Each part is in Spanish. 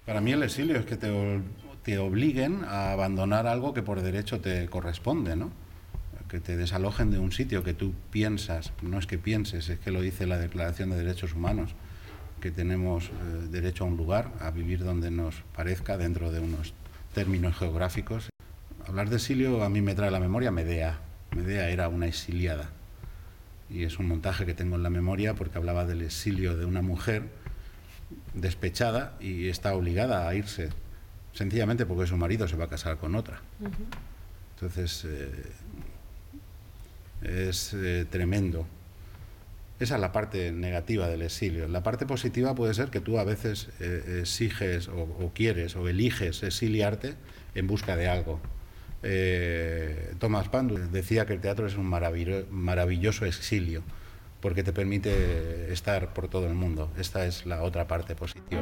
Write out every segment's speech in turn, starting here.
Para mí el exilio es que te obliguen a abandonar algo que por derecho te corresponde, ¿no? Que te desalojen de un sitio que tú piensas, no es que pienses, es que lo dice la Declaración de Derechos Humanos, que tenemos derecho a un lugar, a vivir donde nos parezca, dentro de unos términos geográficos. Hablar de exilio a mí me trae a la memoria Medea. Medea era una exiliada y es un montaje que tengo en la memoria porque hablaba del exilio de una mujer despechada y está obligada a irse sencillamente porque su marido se va a casar con otra. Entonces es tremendo. Esa es la parte negativa del exilio. La parte positiva puede ser que tú a veces exiges o quieres o eliges exiliarte en busca de algo. Thomas Pandur decía que el teatro es un maravilloso exilio porque te permite estar por todo el mundo. Esta es la otra parte positiva.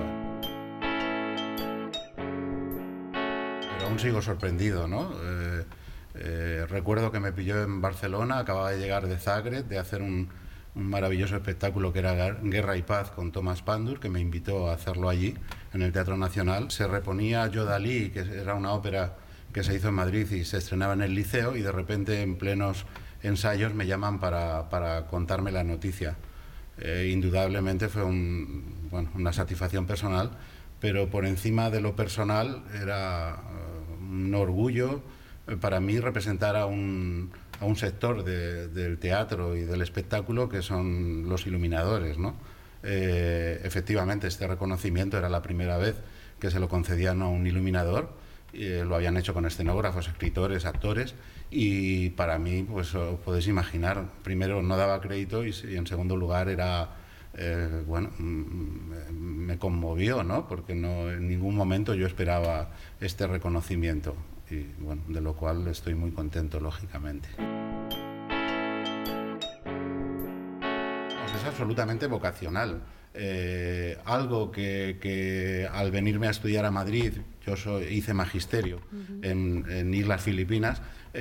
Pero aún sigo sorprendido, ¿no? Recuerdo que me pilló en Barcelona, acababa de llegar de Zagreb, de hacer un maravilloso espectáculo que era Guerra y Paz con Thomas Pandur, que me invitó a hacerlo allí, en el Teatro Nacional. Se reponía Yo Dalí, que era una ópera que se hizo en Madrid y se estrenaba en el Liceo, y de repente en plenos ensayos me llaman para contarme la noticia. Indudablemente fue una satisfacción personal, pero por encima de lo personal era un orgullo para mí representar a un sector del teatro y del espectáculo que son los iluminadores, ¿no? Efectivamente, este reconocimiento era la primera vez que se lo concedían a un iluminador. Lo habían hecho con escenógrafos, escritores, actores, y para mí, pues os podéis imaginar, primero no daba crédito y en segundo lugar era, me conmovió, ¿no? Porque no, en ningún momento yo esperaba este reconocimiento, y bueno, de lo cual estoy muy contento, lógicamente. Es absolutamente vocacional. Algo que al venirme a estudiar a Madrid, hice magisterio en Islas Filipinas,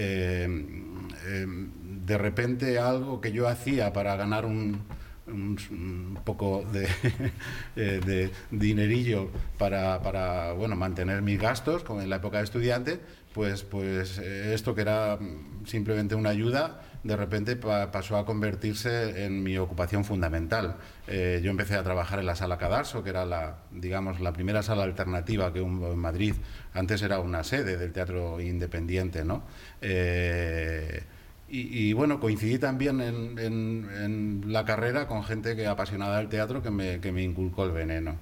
de repente algo que yo hacía para ganar un poco de dinerillo para mantener mis gastos, como en la época de estudiante, pues esto que era simplemente una ayuda, de repente pasó a convertirse en mi ocupación fundamental. Yo empecé a trabajar en la Sala Cadalso, que era la primera sala alternativa que hubo en Madrid. Antes era una sede del teatro independiente, ¿no? Y bueno, coincidí también en la carrera con gente apasionada del teatro que me inculcó el veneno.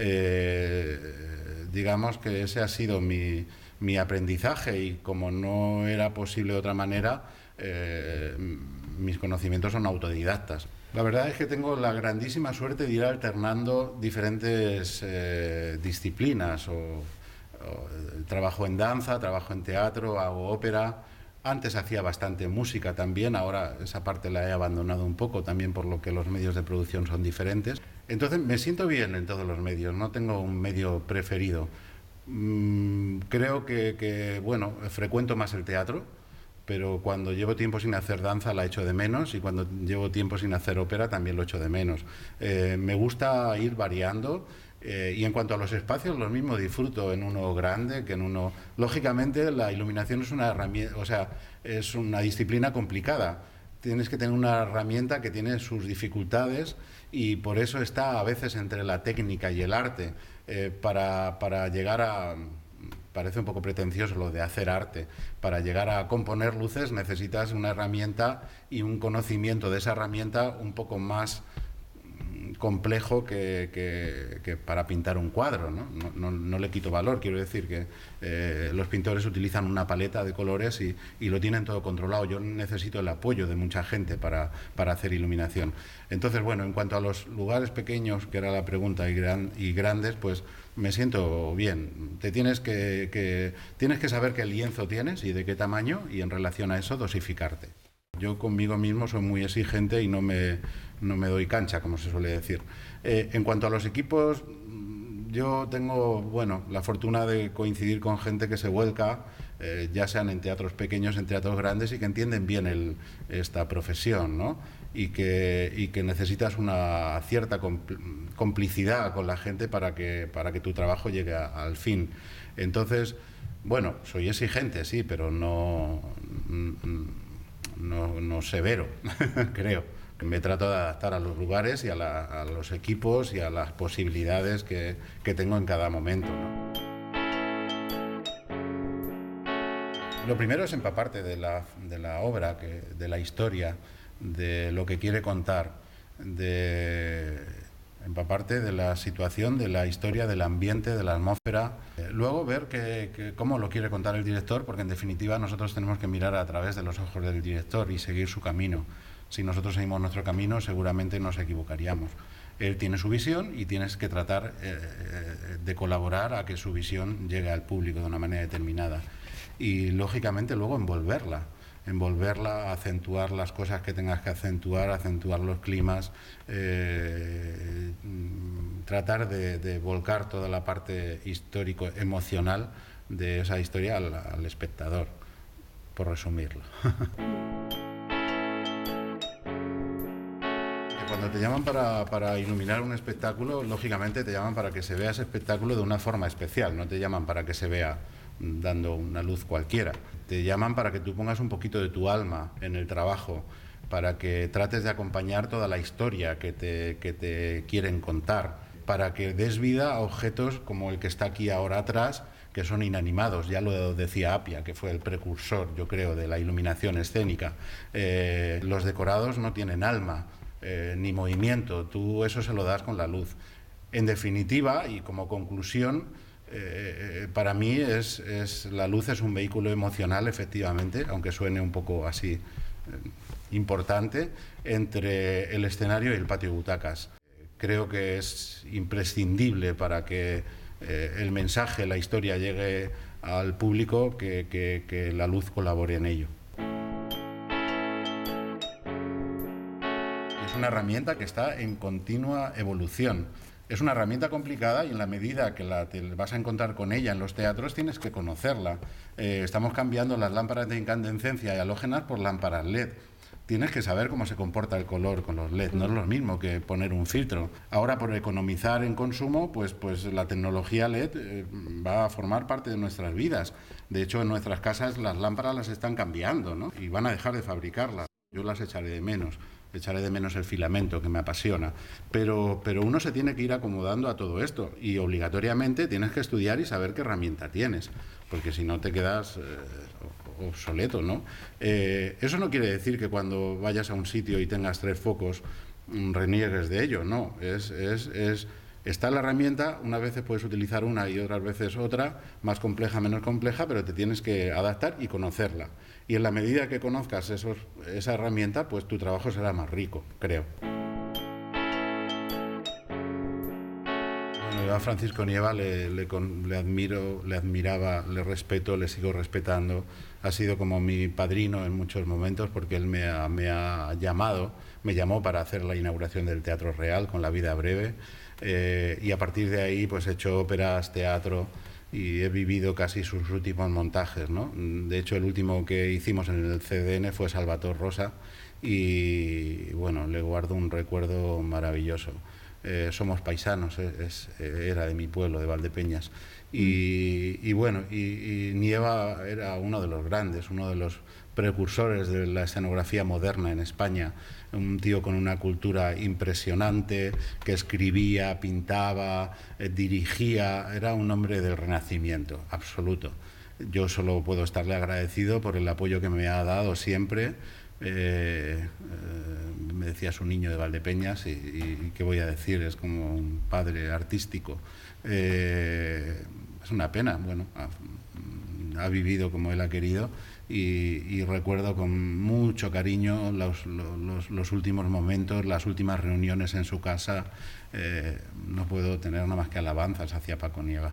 Digamos que ese ha sido mi aprendizaje, y como no era posible de otra manera, mis conocimientos son autodidactas. La verdad es que tengo la grandísima suerte de ir alternando diferentes disciplinas. Trabajo en danza, trabajo en teatro, hago ópera. Antes hacía bastante música también, ahora esa parte la he abandonado un poco, también por lo que los medios de producción son diferentes. Entonces me siento bien en todos los medios, no tengo un medio preferido. Creo que frecuento más el teatro, pero cuando llevo tiempo sin hacer danza la echo de menos, y cuando llevo tiempo sin hacer ópera también lo echo de menos. Me gusta ir variando. Y en cuanto a los espacios, lo mismo, disfruto en uno grande que en uno. Lógicamente, la iluminación es una herramienta, es una disciplina complicada. Tienes que tener una herramienta que tiene sus dificultades, y por eso está a veces entre la técnica y el arte. Para llegar a. Parece un poco pretencioso lo de hacer arte. Para llegar a componer luces necesitas una herramienta y un conocimiento de esa herramienta un poco más complejo que para pintar un cuadro, ¿no? No le quito valor, quiero decir que los pintores utilizan una paleta de colores y lo tienen todo controlado. Yo necesito el apoyo de mucha gente para hacer iluminación. Entonces, bueno, en cuanto a los lugares pequeños, que era la pregunta, y grandes, pues me siento bien. Tienes que saber qué lienzo tienes y de qué tamaño, y en relación a eso dosificarte. Yo conmigo mismo soy muy exigente y no me doy cancha, como se suele decir. En cuanto a los equipos, yo tengo la fortuna de coincidir con gente que se vuelca, ya sean en teatros pequeños, en teatros grandes, y que entienden bien esta profesión, ¿no? y que necesitas una cierta complicidad con la gente para que tu trabajo llegue al fin. Entonces, bueno, soy exigente, sí, pero no severo, creo. Me trato de adaptar a los lugares y a los equipos y a las posibilidades que tengo en cada momento, ¿no? Lo primero es empaparte de la obra, de la historia, de lo que quiere contar, de empaparte de la situación, de la historia, del ambiente, de la atmósfera. Luego ver cómo lo quiere contar el director, porque en definitiva nosotros tenemos que mirar a través de los ojos del director y seguir su camino. Si nosotros seguimos nuestro camino, seguramente nos equivocaríamos. Él tiene su visión y tienes que tratar de colaborar a que su visión llegue al público de una manera determinada. Y lógicamente luego envolverla, acentuar las cosas que tengas que acentuar los climas, tratar de volcar toda la parte histórico-emocional de esa historia al espectador, por resumirlo. Cuando te llaman para iluminar un espectáculo, lógicamente te llaman para que se vea ese espectáculo de una forma especial, no te llaman para que se vea dando una luz cualquiera. Te llaman para que tú pongas un poquito de tu alma en el trabajo, para que trates de acompañar toda la historia que te quieren contar, para que des vida a objetos como el que está aquí ahora atrás, que son inanimados. Ya lo decía Apia, que fue el precursor, yo creo, de la iluminación escénica. Los decorados no tienen alma, ni movimiento, tú eso se lo das con la luz. En definitiva, y como conclusión, para mí la luz es un vehículo emocional, efectivamente, aunque suene un poco así importante, entre el escenario y el patio de butacas. Creo que es imprescindible para que el mensaje, la historia llegue al público, que la luz colabore en ello. Es una herramienta que está en continua evolución. Es una herramienta complicada y en la medida que te vas a encontrar con ella en los teatros tienes que conocerla. Estamos cambiando las lámparas de incandescencia y halógenas por lámparas LED. Tienes que saber cómo se comporta el color con los LED, no es lo mismo que poner un filtro. Ahora, por economizar en consumo, pues la tecnología LED va a formar parte de nuestras vidas. De hecho, en nuestras casas las lámparas las están cambiando, ¿no? Y van a dejar de fabricarlas. Yo las echaré de menos el filamento, que me apasiona, pero uno se tiene que ir acomodando a todo esto y obligatoriamente tienes que estudiar y saber qué herramienta tienes, porque si no te quedas obsoleto, ¿no? Eso no quiere decir que cuando vayas a un sitio y tengas 3 focos reniegues de ello, no, está la herramienta, unas veces puedes utilizar una y otras veces otra, más compleja, menos compleja, pero te tienes que adaptar y conocerla. Y en la medida que conozcas esa herramienta, pues tu trabajo será más rico, creo. Bueno, yo a Francisco Nieva le admiro, le admiraba, le respeto, le sigo respetando. Ha sido como mi padrino en muchos momentos porque él me llamó para hacer la inauguración del Teatro Real con La vida breve. Y a partir de ahí pues he hecho óperas, teatro y he vivido casi sus últimos montajes, ¿no? De hecho, el último que hicimos en el CDN fue Salvator Rosa y bueno, le guardo un recuerdo maravilloso. Somos paisanos, era de mi pueblo, de Valdepeñas. Y bueno, y Nieva era uno de los grandes, uno de los precursores de la escenografía moderna en España, un tío con una cultura impresionante, que escribía, pintaba, dirigía, era un hombre del Renacimiento, absoluto. Yo solo puedo estarle agradecido por el apoyo que me ha dado siempre. Me decía su niño de Valdepeñas y qué voy a decir, es como un padre artístico. Es una pena, bueno, ha vivido como él ha querido y recuerdo con mucho cariño los últimos momentos, las últimas reuniones en su casa. No puedo tener nada más que alabanzas hacia Paco Nieva.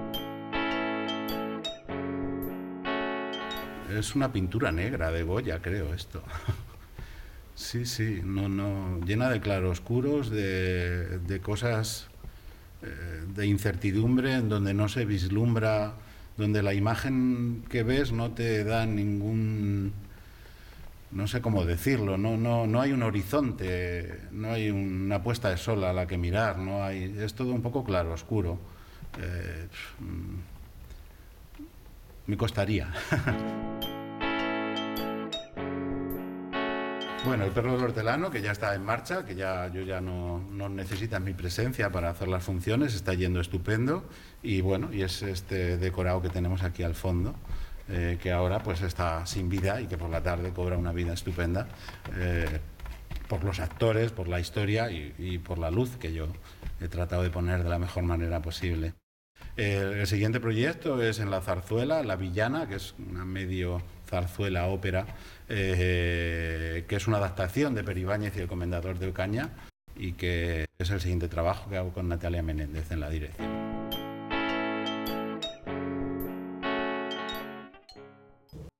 Es una pintura negra de Goya, creo, esto. Sí, llena de claroscuros, de cosas, de incertidumbre, en donde no se vislumbra, donde la imagen que ves no te da ningún no sé cómo decirlo, no hay un horizonte, no hay una puesta de sol a la que mirar, es todo un poco claro, oscuro. Eh, Me costaría. Bueno, el perro del hortelano, que ya está en marcha, que ya no necesita mi presencia para hacer las funciones, está yendo estupendo. Y bueno, y es este decorado que tenemos aquí al fondo, que ahora pues está sin vida y que por la tarde cobra una vida estupenda, por los actores, por la historia y por la luz que yo he tratado de poner de la mejor manera posible. El siguiente proyecto es en La Zarzuela, La Villana, que es una medio zarzuela ópera, que es una adaptación de Peribáñez y El Comendador de Ocaña, y que es el siguiente trabajo que hago con Natalia Menéndez en la dirección.